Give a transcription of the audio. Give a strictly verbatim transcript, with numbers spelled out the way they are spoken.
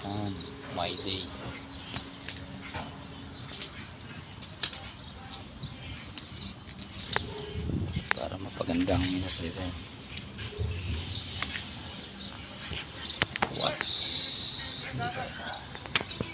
Yan, my day. Para mapaganda ang minus seven. Watch.